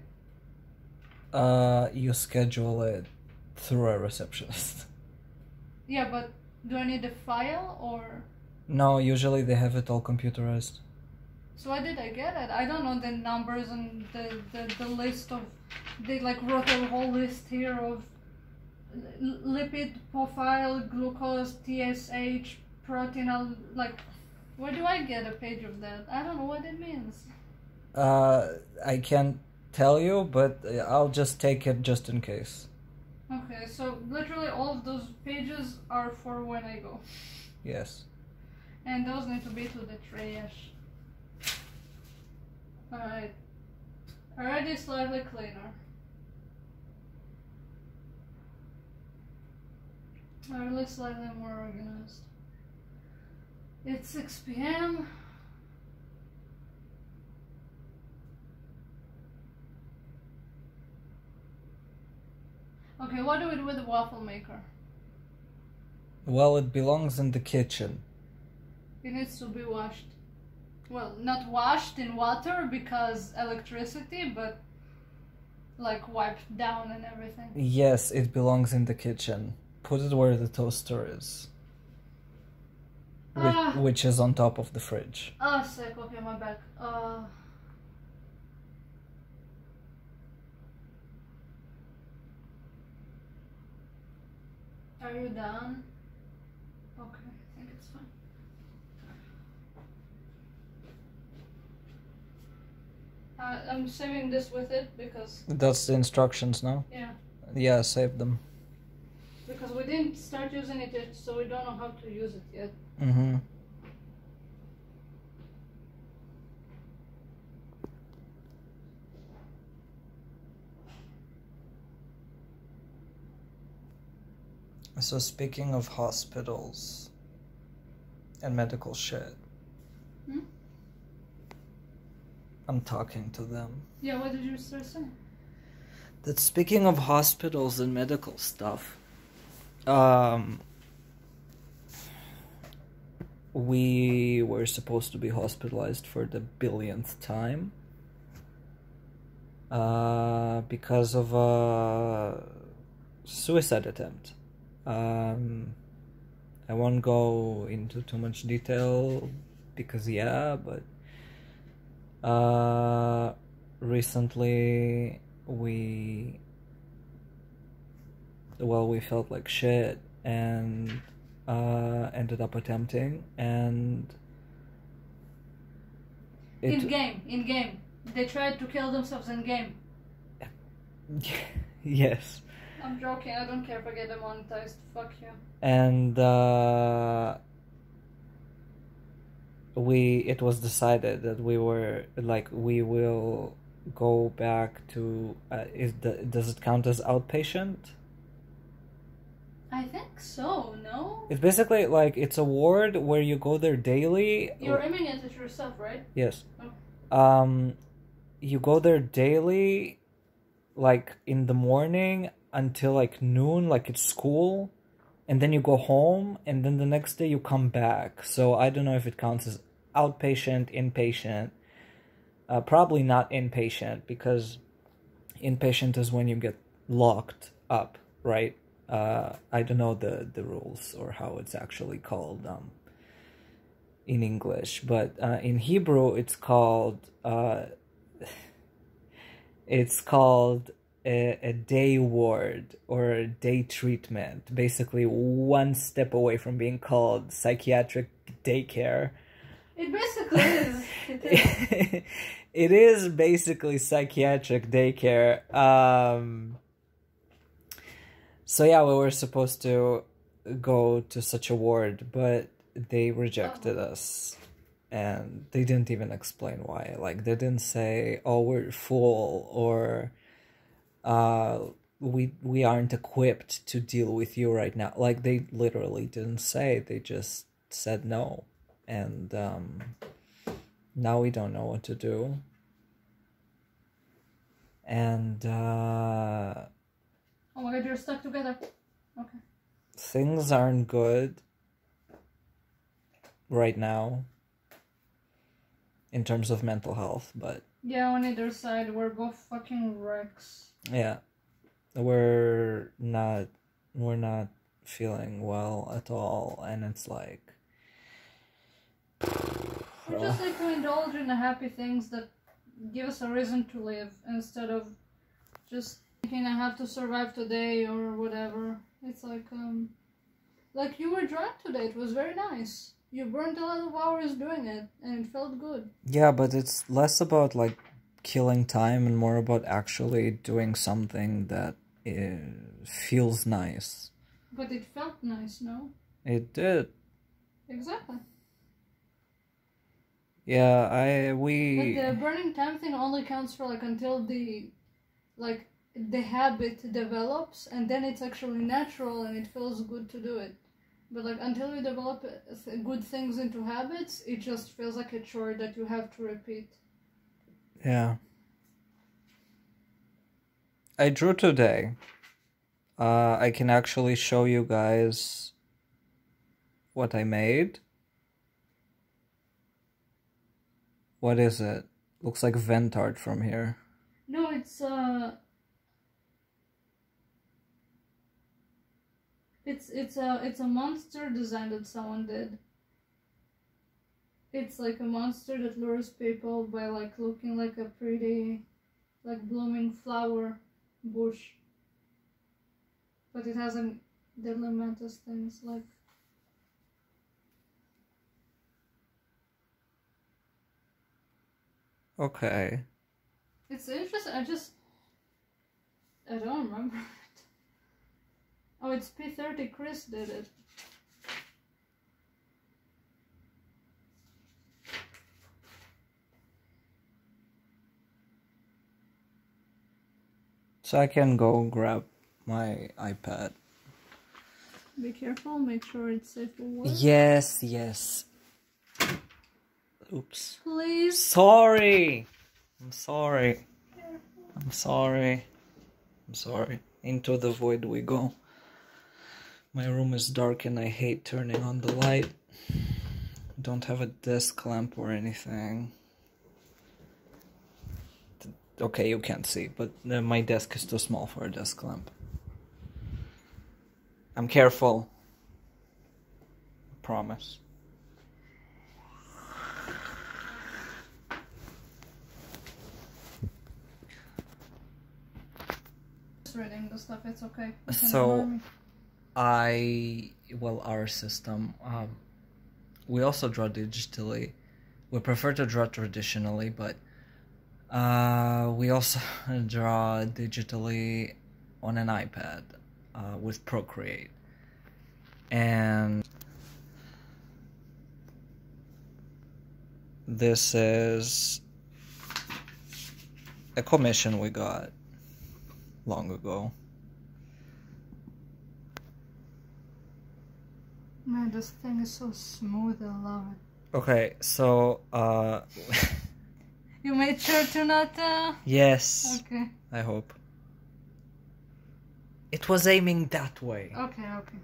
You schedule it through a receptionist. Yeah, but do I need a file or? No, usually they have it all computerized. So why did I get it? I don't know the numbers and the list of... They like wrote a whole list here of lipid profile, glucose, TSH, protein, like... Where do I get a page of that? I don't know what it means. I can't tell you, but I'll just take it just in case. Okay, so literally all of those pages are for when I go. Yes. And those need to be to the trash. Alright. Already slightly cleaner. Already slightly more organized. It's 6 p.m. Okay, what do we do with the waffle maker? Well, it belongs in the kitchen. It needs to be washed. Well, not washed in water because electricity, but like wiped down and everything. Yes, it belongs in the kitchen. Put it where the toaster is. Which is on top of the fridge. Oh, sick. Okay, my back. Are you done? Okay, I think it's fine. I'm saving this with it because... That's the instructions now? Yeah. Yeah, save them. Because we didn't start using it yet, so we don't know how to use it yet. Mm-hmm. So speaking of hospitals and medical shit, I'm talking to them. Yeah, what did you start saying? That speaking of hospitals and medical stuff, we were supposed to be hospitalized for the billionth time because of a suicide attempt. I won't go into too much detail because but recently we felt like shit and ended up attempting, and in game they tried to kill themselves in game. Yes. I'm joking, I don't care if I get demonetized, fuck you. And it was decided that we will go back to does it count as outpatient? I think so, no? It's basically like it's a ward where you go there daily. You're aiming at it yourself, right? Yes. Oh. You go there daily like in the morning until like noon, like it's school, and then you go home, and then the next day you come back. So I don't know if it counts as outpatient, inpatient. Probably not inpatient, because inpatient is when you get locked up, right? I don't know the rules or how it's actually called in English, but in Hebrew it's called a day ward or a day treatment. Basically, one step away from being called psychiatric daycare. It basically is. It is. It is basically psychiatric daycare. So yeah, we were supposed to go to such a ward, but they rejected us. And they didn't even explain why. Like, they didn't say, oh, we're full, or we aren't equipped to deal with you right now. Like, they literally didn't say. They just said no. And now we don't know what to do. And oh my god, you're stuck together. Okay. Things aren't good right now in terms of mental health, but yeah, on either side, we're both fucking wrecks. Yeah, we're not feeling well at all, and it's like we're just like to indulge in the happy things that give us a reason to live, instead of just thinking I have to survive today or whatever. It's like you were drunk today. It was very nice. You burned a lot of hours doing it, and it felt good. Yeah, but it's less about like killing time and more about actually doing something that feels nice. But it felt nice, no? It did. Exactly. Yeah, But the burning time thing only counts for like until the habit develops, and then it's actually natural and it feels good to do it. But like until you develop good things into habits, it just feels like a chore that you have to repeat. Yeah. I drew today. I can actually show you guys what I made. What is it? Looks like vent art from here. No, it's a monster design that someone did. It's like a monster that lures people by like looking like a pretty, like blooming flower bush. But it has a deadly mantis things like. Okay. It's interesting. I don't remember it. Oh, it's P30. Chris did it. So I can go grab my iPad. Be careful, make sure it's safe for work. Yes. Oops. Please. Sorry. I'm sorry. Into the void we go. My room is dark and I hate turning on the light. Don't have a desk lamp or anything. Okay, you can't see, but my desk is too small for a desk lamp. I'm careful. Promise. Just reading the stuff, it's okay. So, our system, we also draw digitally. We prefer to draw traditionally, but we also draw digitally on an iPad with Procreate. And this is a commission we got long ago. Man, this thing is so smooth, I love it. Okay, so You made sure to not yes. Okay. I hope. It was aiming that way. Okay, okay.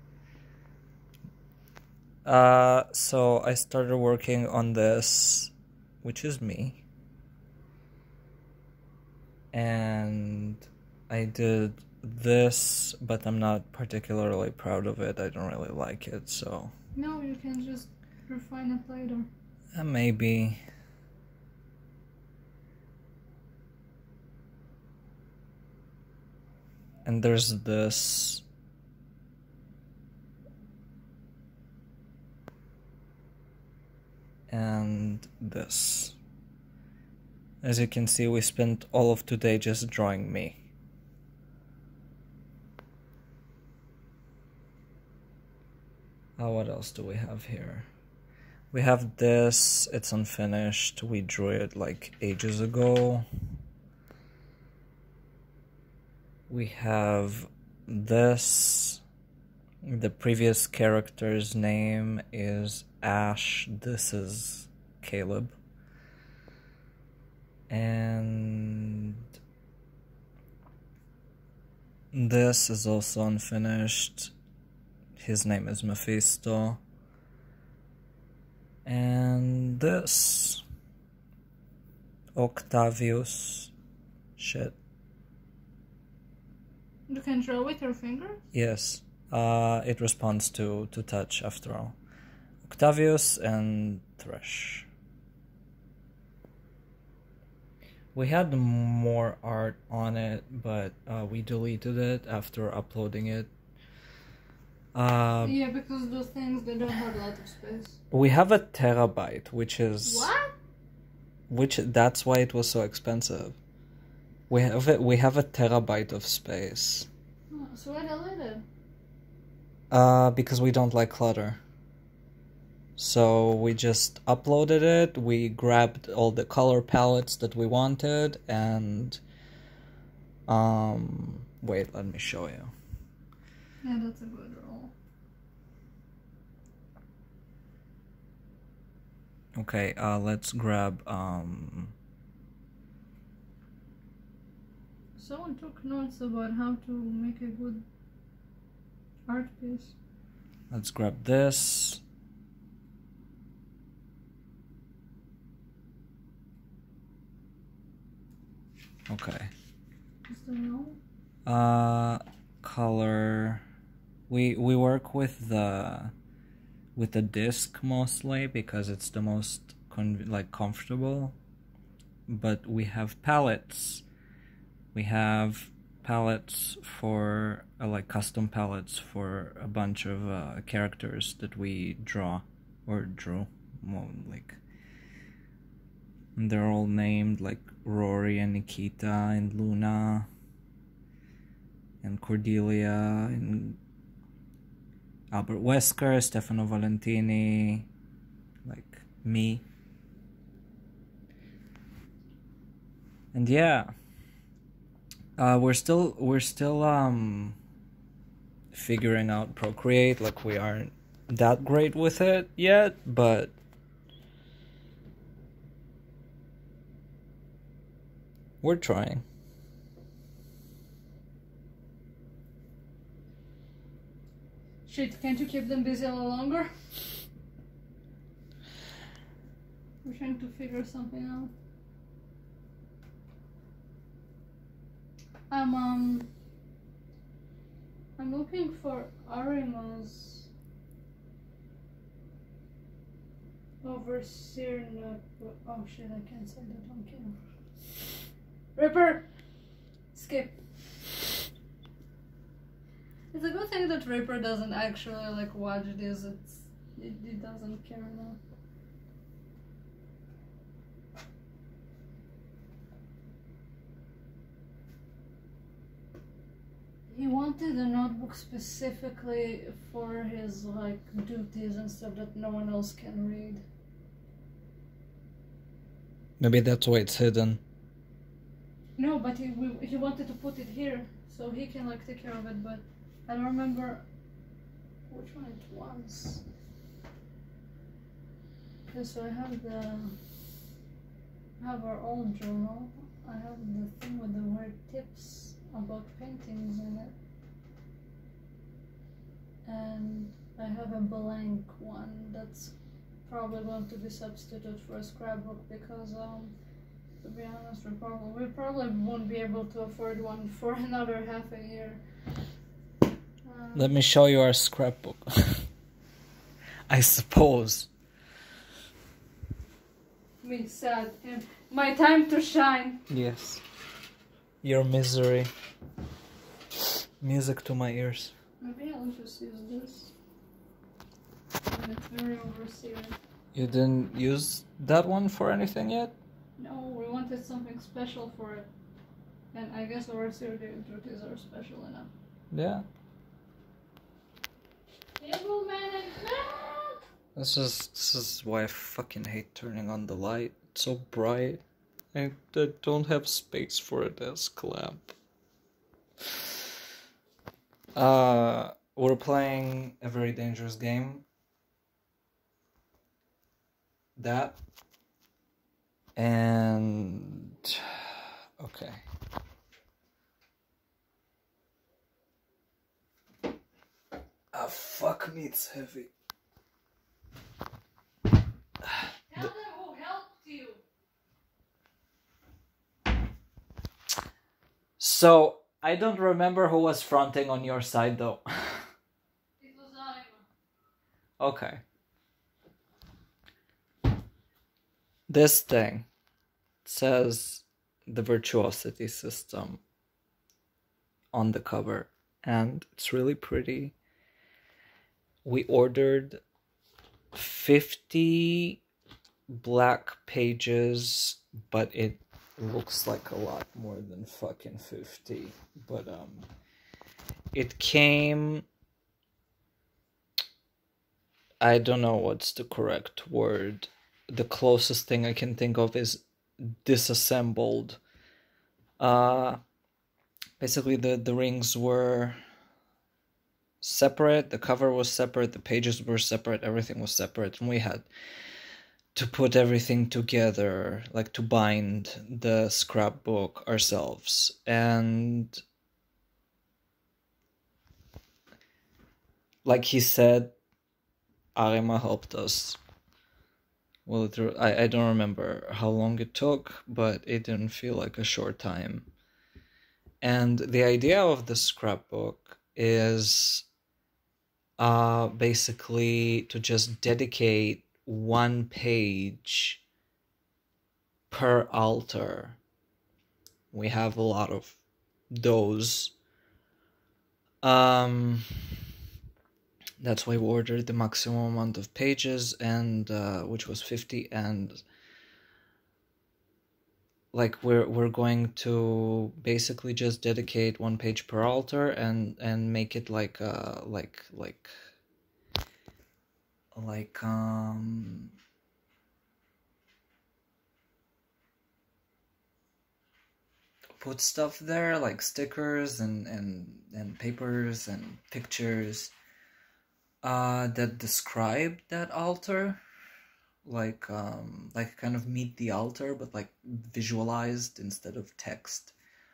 So I started working on this, which is me. And I did this, but I'm not particularly proud of it. I don't really like it, so... No, you can just refine it later. Maybe. And there's this. And this. As you can see, we spent all of today just drawing me. What else do we have here? We have this, it's unfinished. We drew it like ages ago. We have this. The previous character's name is Ash. This is Caleb. And this is also unfinished. His name is Mephisto. And this, Octavius. Shit. You can draw with your finger? Yes. It responds to touch after all. Octavius and Thresh. We had more art on it, but we deleted it after uploading it. Yeah, because those things, they don't have a lot of space. We have a terabyte, which is... What? That's why it was so expensive. We have a terabyte of space. Oh, so why delete it? Because we don't like clutter. So we just uploaded it, we grabbed all the color palettes that we wanted, and... Wait, let me show you. Yeah, that's a good roll. Okay, let's grab, Someone took notes about how to make a good art piece. Let's grab this. Okay. Is there no? Color. We work with the disc mostly because it's the most comfortable. But we have palettes. We have palettes for custom palettes for a bunch of characters that we draw or drew. Well, they're all named like Rory and Nikita and Luna and Cordelia and Albert Wesker, Stefano Valentini, like me. And yeah, we're still figuring out Procreate. Like, we aren't that great with it yet, but we're trying. Shit, can't you keep them busy a little longer? We're trying to figure something out. I'm looking for Arima's overseer. Oh shit, I can't say that on camera. Ripper! Skip. It's a good thing that Ripper doesn't actually watch this. It doesn't care enough. He wanted a notebook specifically for his duties and stuff that no one else can read. Maybe that's why it's hidden. No, but he wanted to put it here so he can take care of it, but I don't remember which one it was. Okay, so I have our old journal. I have the thing with the weird tips about paintings in it. and I have a blank one that's probably going to be substituted for a scrapbook because to be honest, we probably won't be able to afford one for another half a year. Let me show you our scrapbook. I suppose. Me sad. My time to shine. Yes. Your misery. Music to my ears. Maybe I'll just use this. And it's very overseered. You didn't use that one for anything yet? No, we wanted something special for it. And I guess overseered duties are special enough. Yeah. Table management! This is why I fucking hate turning on the light. It's so bright. I don't have space for a desk lamp. We're playing a very dangerous game. That. And... okay. Ah, fuck me, it's heavy. Tell them who helped you! So, I don't remember who was fronting on your side though. It was Alima. Okay. This thing says the Virtuosity system on the cover, and it's really pretty. We ordered 50 black pages, but it looks like a lot more than fucking 50. But it came, I don't know what's the correct word. The closest thing I can think of is disassembled. Basically the rings were separate, the cover was separate, the pages were separate, everything was separate, and we had to put everything together, like to bind the scrapbook ourselves. And like he said, Arima helped us. Well, I don't remember how long it took, but it didn't feel like a short time. And the idea of the scrapbook is basically to just dedicate one page per altar. We have a lot of those. That's why we ordered the maximum amount of pages, and which was 50, and like we're going to basically just dedicate one page per altar and make it like put stuff there like stickers and papers and pictures that describe that altar, like kind of meet the altar, but like visualized instead of text.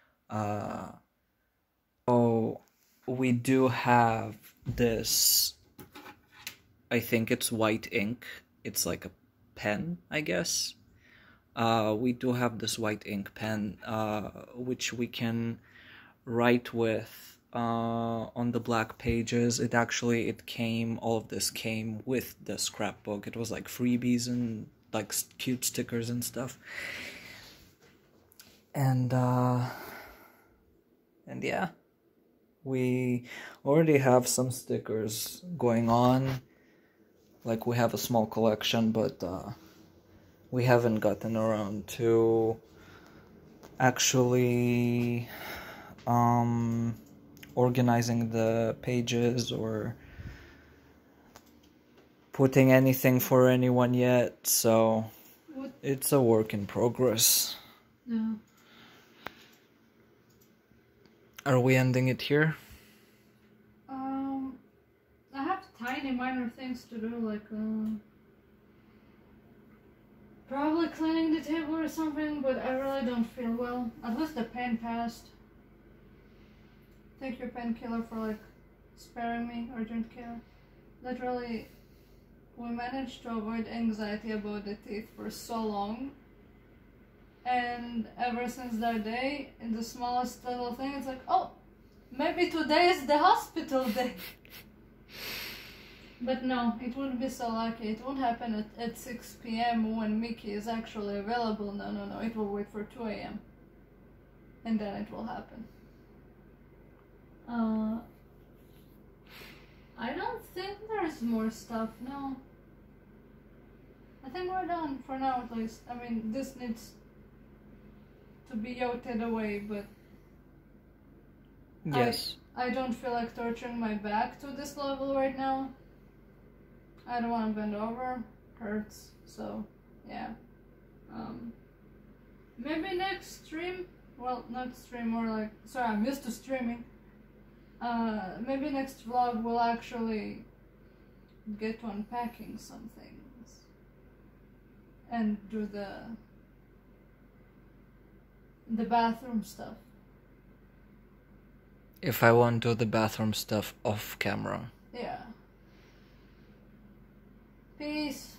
So we do have this, I think it's white ink, it's like a pen, I guess. We do have this white ink pen, which we can write with on the black pages. All of this came with the scrapbook. It was like freebies and like cute stickers and stuff. And yeah, we already have some stickers going on. Like we have a small collection, but we haven't gotten around to actually organizing the pages or putting anything for anyone yet, so it's a work in progress. Yeah. Are we ending it here? I have tiny minor things to do, like probably cleaning the table or something, but I really don't feel well. At least the pain passed. Take your painkiller for like sparing me urgent care. Literally, we managed to avoid anxiety about the teeth for so long. And ever since that day, in the smallest little thing, it's like, oh, maybe today is the hospital day. But no, it wouldn't be so lucky. It won't happen at 6 p.m. when Mickey is actually available. No. It will wait for 2 a.m. And then it will happen. I don't think there's more stuff, no. I think we're done for now at least. I mean, this needs to be yoted away, but yes. I don't feel like torturing my back to this level right now. I don't want to bend over. Hurts. So, yeah. Maybe next stream. Well, not stream, more like. Sorry, I'm used to streaming. Maybe next vlog we'll actually get to unpacking some things and do the bathroom stuff. If I won't do the bathroom stuff off camera. Yeah. Peace.